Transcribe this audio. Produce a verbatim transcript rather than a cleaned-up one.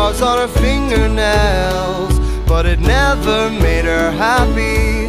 dogs on her fingernails, but it never made her happy.